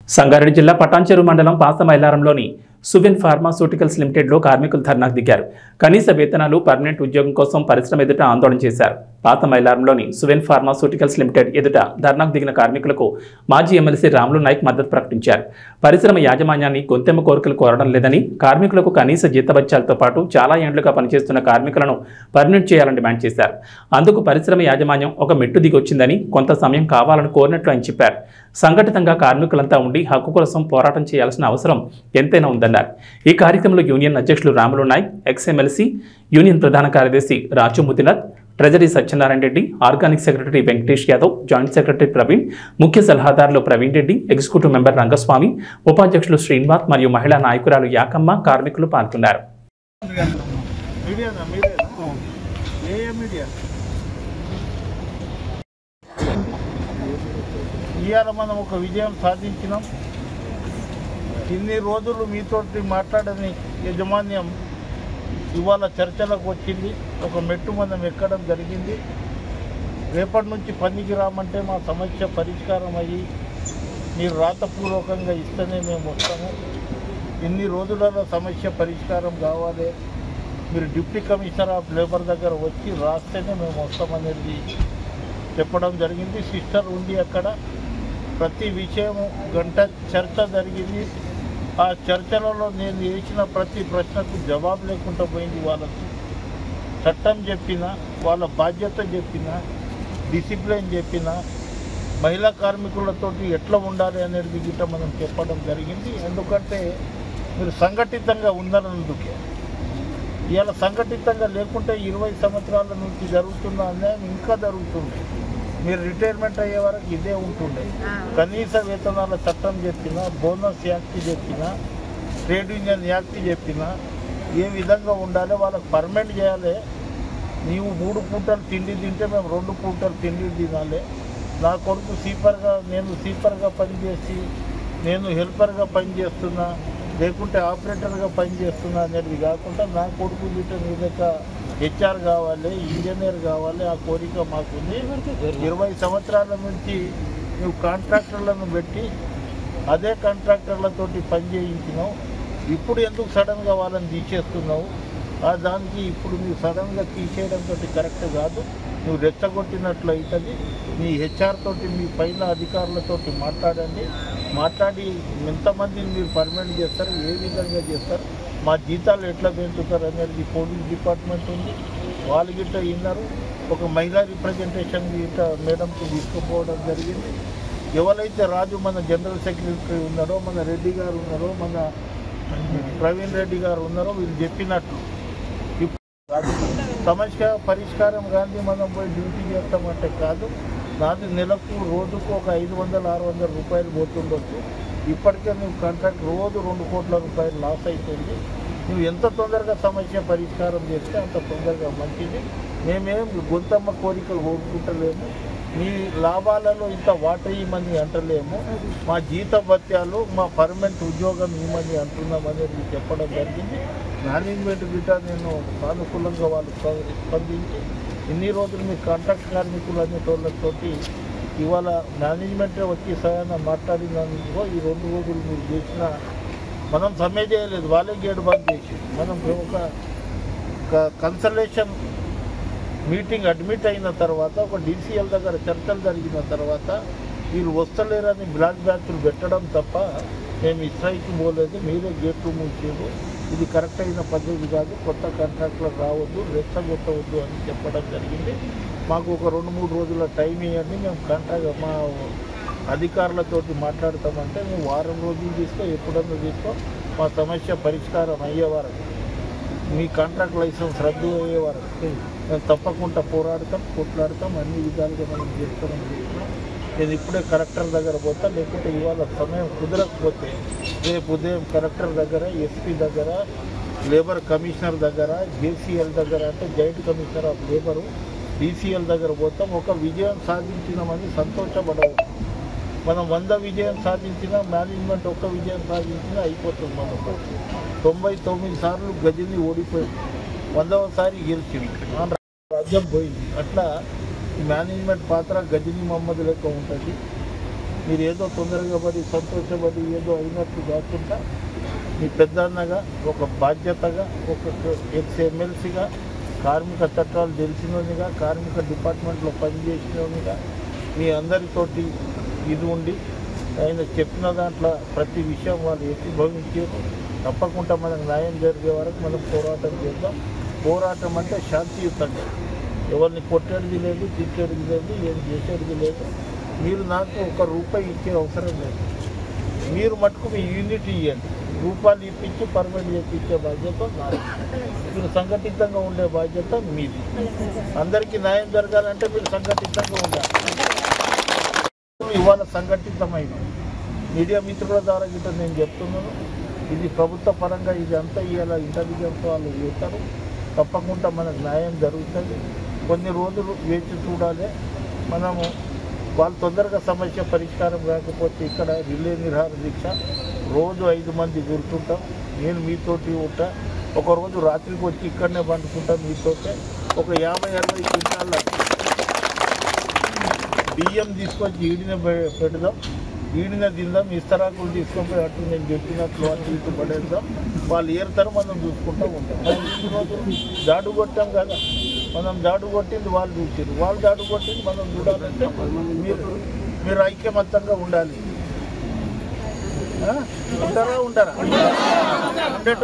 సంగారెడ్డి జిల్లా పటాన్చెరు మండలం పాసమైలారంలోని సువెన్ ఫార్మాస్యూటికల్స్ లిమిటెడ్లో కార్మికులు ధర్నాకు దిగారు. కనీస వేతనాలు, పర్మనెంట్ ఉద్యోగం కోసం పరిశ్రమ ఎదుట ఆందోళన చేశారు. పాసమైలారంలోని సువెన్ ఫార్మాస్యూటికల్స్ లిమిటెడ్ ఎదుట ధర్నాకు దిగిన కార్మికులకు మాజీ ఎమ్మెల్సీ రాములు నాయక్ మద్దతు ప్రకటించారు. పరిశ్రమ యాజమాన్యాన్ని గొంతెమ్మ కోరికలు కోరడం లేదని, కార్మికులకు కనీస జీతభత్యాలతో పాటు చాలా ఏండ్లుగా పనిచేస్తున్న కార్మికులను పర్మనెంట్ చేయాలని డిమాండ్ చేశారు. అందుకు పరిశ్రమ యాజమాన్యం ఒక మెట్టు దిగొచ్చిందని, కొంత సమయం కావాలని కోరినట్లు ఆయన చెప్పారు. సంఘటితంగా కార్మికులంతా ఉండి హక్కు కోసం పోరాటం చేయాల్సిన అవసరం ఎంతైనా ఉందన్నారు. ఈ కార్యక్రమంలో యూనియన్ అధ్యక్షులు రాములు నాయక్, ఎక్స్ఎమ్మెల్సీ, యూనియన్ ప్రధాన కార్యదర్శి Raju Mudinath, treasury Satyanarayana Reddy, organic secretary Venkatesh Yadav, joint secretary Praveen, ముఖ్య సలహాదారులు ప్రవీణ్ రెడ్డి, ఎగ్జిక్యూటివ్ మెంబర్ రంగస్వామి, ఉపాధ్యక్షులు శ్రీనివాస్ మరియు మహిళా నాయకురాలు యాకమ్మ కార్మికులు పాల్గొన్నారు. ఇవాళ మనం ఒక విజయం సాధించినాం. ఇన్ని రోజులు మీతోటి మాట్లాడని యాజమాన్యం ఇవాళ చర్చలకు వచ్చింది. ఒక మెట్టు మనం ఎక్కడం జరిగింది. రేపటి నుంచి పనికి రామంటే మా సమస్య పరిష్కారం అయ్యి మీరు రాతపూర్వకంగా ఇస్తేనే మేము వస్తాము. ఇన్ని రోజులలో సమస్య పరిష్కారం కావాలి. మీరు డిప్యూటీ కమిషనర్ ఆఫ్ లేబర్ దగ్గర వచ్చి రాస్తేనే మేము వస్తామనేది చెప్పడం జరిగింది. సిస్టర్ ఉంది అక్కడ. ప్రతి విషయము గంట చర్చ జరిగింది. ఆ చర్చలలో నేను వేసిన ప్రతి ప్రశ్నకు జవాబు లేకుండా పోయింది. వాళ్ళకు చట్టం చెప్పినా, వాళ్ళ బాధ్యత చెప్పినా, డిసిప్లిన్ చెప్పినా, మహిళా కార్మికులతో ఎట్లా ఉండాలి అనేది గిట్ట మనం చెప్పడం జరిగింది. ఎందుకంటే మీరు సంఘటితంగా ఉన్నందుకే. ఇవాళ సంఘటితంగా లేకుంటే 20 సంవత్సరాల నుంచి జరుగుతున్న అన్యాయం ఇంకా జరుగుతుంది. మీరు రిటైర్మెంట్ అయ్యే వరకు ఇదే ఉంటుండే. కనీస వేతనాల చట్టం చెప్పినా, బోనస్ యాక్ట్ చెప్పినా, ట్రేడ్ యూనియన్ యాక్ట్ చెప్పినా ఏ విధంగా ఉండాలి, వాళ్ళకి పర్మనెంట్ చేయాలి. నీవు 3 పూటలు తిండి తింటే మేము 2 పూటలు తిండి తినాలి. నా కొడుకు నేను సీపర్గా పనిచేసి నేను హెల్పర్గా పనిచేస్తున్నా, లేకుంటే ఆపరేటర్గా పనిచేస్తున్నా అనేది కాకుండా నా కొడుకు గిట్ట నీ లెక్క హెచ్ఆర్ కావాలి, ఇంజనీర్ కావాలి. ఆ కోరిక మాకుంది. 20 సంవత్సరాల నుంచి నువ్వు కాంట్రాక్టర్లను పెట్టి అదే కాంట్రాక్టర్లతోటి పని చేయించినావు. ఇప్పుడు ఎందుకు సడన్గా వాళ్ళని తీసేస్తున్నావు? దానికి ఇప్పుడు నువ్వు సడన్గా తీసేయడంతో కరెక్ట్ కాదు. నువ్వు రెచ్చగొట్టినట్లు అవుతుంది. మీ హెచ్ఆర్ తోటి, మీ పైన అధికారులతోటి మాట్లాడి ఎంతమందిని మీరు పర్మనెంట్ చేస్తారు, ఏ విధంగా చేస్తారు, మా జీతాలు ఎట్లా పెంచుతారు అనేది పోలీస్ డిపార్ట్మెంట్ ఉంది. వాళ్ళు గిట్ట విన్నారు. ఒక మహిళా రిప్రజెంటేషన్ గిట్ట మేడంకి తీసుకుపోవడం జరిగింది. ఎవరైతే రాజు మన జనరల్ సెక్రటరీ ఉన్నారో, మన రెడ్డి గారు ఉన్నారో, మన ప్రవీణ్ రెడ్డి గారు ఉన్నారో, వీళ్ళు చెప్పినట్లు సమస్య పరిష్కారం కానీ మనం పోయి డ్యూటీ చేస్తామంటే కాదు. నాది నెలకు రోజుకు ఒక 500-600 రూపాయలు పోతుండొచ్చు. ఇప్పటికే నువ్వు కాంట్రాక్ట్ రోజు 2 కోట్ల రూపాయలు లాస్ అవుతుంది. నువ్వు ఎంత తొందరగా సమస్య పరిష్కారం చేస్తే అంత తొందరగా మంచిది. మేమేం గొంతమ్మ కోరికలు కోరుకుంటలేము. మీ లాభాలలో ఇంత వాటా ఇవ్వమని అంటలేము. మా జీత భత్యాలు, మా పర్మనెంట్ ఉద్యోగం ఇవ్వమని అంటున్నామనేది చెప్పడం జరిగింది. మేనేజ్మెంట్ గిట్ట నేను సానుకూలంగా వాళ్ళు స్పందించి ఇన్ని రోజులు మీ కాంట్రాక్ట్ కార్మికులు అనేటోళ్ళతోటి ఇవాళ మేనేజ్మెంటే వచ్చి సహాయంగా మాట్లాడినందుకో ఈ 2 రోజులు మీరు చేసిన మనం సమ్మె చేయలేదు. వాళ్ళే గేట్ బంద్ చేసి మనం ఒక కన్సల్టేషన్ మీటింగ్ అడ్మిట్ అయిన తర్వాత, ఒక డీసీఎల్ దగ్గర చర్చలు జరిగిన తర్వాత వీళ్ళు వస్తలేరని బ్లాక్ బ్యాచ్లు పెట్టడం తప్ప మేము స్ట్రైక్ పోలేదు. మీరే గేట్లు మూసేది. ఇది కరెక్ట్ అయిన పద్ధతి కాదు. కొత్త కాంట్రాక్టులు రావద్దు, రెచ్చగొట్టవద్దు అని చెప్పడం జరిగింది. మాకు ఒక 2-3 రోజుల టైం ఇవ్వండి, మేము కాంట్రాక్ట్ మా అధికారులతోటి మాట్లాడతామంటే మేము వారం రోజులు తీసుకో, ఎప్పుడన్నా తీసుకో, మా సమస్య పరిష్కారం అయ్యే వరకు, మీ కాంట్రాక్ట్ లైసెన్స్ రద్దు అయ్యే వరకు మేము తప్పకుండా కొట్లాడతాం. అన్ని విధాలుగా మనం చేస్తామని చెప్తున్నాం. నేను ఇప్పుడే కలెక్టర్ దగ్గర పోతా, లేకుంటే ఇవాళ సమయం కుదరకపోతే రేపు ఉదయం కలెక్టర్ దగ్గర, ఎస్పీ దగ్గర, లేబర్ కమిషనర్ దగ్గర, జేసీఎల్ దగ్గర, అంటే joint commissioner of labour, DCL దగ్గర పోతాం. ఒక విజయం సాధించినామని సంతోషపడవచ్చు. మనం 100 విజయం సాధించినా, మేనేజ్మెంట్ ఒక్క విజయం సాధించినా అయిపోతుంది. మనకు 99 సార్లు గజని ఓడిపోయింది, 100వసారి గెలిచింది, రాజ్యం పోయింది. అట్లా మేనేజ్మెంట్ పాత్ర గజని మహమ్మద్ లెక్క ఉంటుంది. మీరు ఏదో తొందరగా పడి సంతోషపడి ఏదో అయినట్టు కాకుండా మీ పెద్దన్నగా ఒక బాధ్యతగా ఒక ఎక్స్-ఎమ్మెల్సీగా కార్మిక చట్టాలు తెలిసినోనిగా కార్మిక డిపార్ట్మెంట్లో పనిచేసినోనిగా మీ అందరితోటి ఇది ఉండి ఆయన చెప్పిన దాంట్లో ప్రతి విషయం వాళ్ళు ఏకీభవించారు. తప్పకుండా మనకు న్యాయం జరిగే వరకు మనం పోరాటం చేద్దాం. పోరాటం అంటే శాంతియుతంగా, ఎవరిని కొట్టేది లేదు, తిట్టేది లేదు, ఏం చేసేది లేదు. మీరు నాకు ₹1 ఇచ్చే అవసరం లేదు. మీరు మటుకు మీ యూనిట్ ఇవ్వండి. రూపాయలు ఇప్పించి పర్మనెంట్ చేయించే బాధ్యత నాది. మీరు సంఘటితంగా ఉండే బాధ్యత మీది. అందరికీ న్యాయం జరగాలంటే మీరు సంఘటితంగా ఉండాలి. ఇవాళ సంఘటితమైన మీడియా మిత్రుల ద్వారా గిట్ట నేను చెప్తున్నాను, ఇది ప్రభుత్వ పరంగా ఇది అంతా ఇవాళ ఇంటెలిజెన్స్ వాళ్ళు చేస్తారు. తప్పకుండా మనకు న్యాయం జరుగుతుంది. కొన్ని రోజులు వేచి చూడాలి. మనము వాళ్ళు తొందరగా సమస్య పరిష్కారం కాకపోతే ఇక్కడ రిలే నిరాహార దీక్ష రోజు 5 మంది కూర్చుంటాం. నేను మీతోటి ఉంటా. ఒకరోజు రాత్రికి వచ్చి ఇక్కడనే పండుకుంటాం మీతోటే. ఒక 50-60 క్వింటాల బియ్యం తీసుకొచ్చి ఈడిన పెడదాం, ఈడిన తిందాం. ఇస్తరాకులు తీసుకొని పోయి అటు నేను చెప్పినట్లు అటు ఇటు పడేద్దాం. వాళ్ళు ఏరుతారు, మనం చూసుకుంటూ ఉంటాం. ఈరోజు జాడు కొట్టాం కదా, మనం జాడు కొట్టింది వాళ్ళు చూసారు, వాళ్ళు జాడు కొట్టింది మనం చూడాలంటే మీరు ఐక్యమత్యంగా ఉండాలి. ఉంటారా?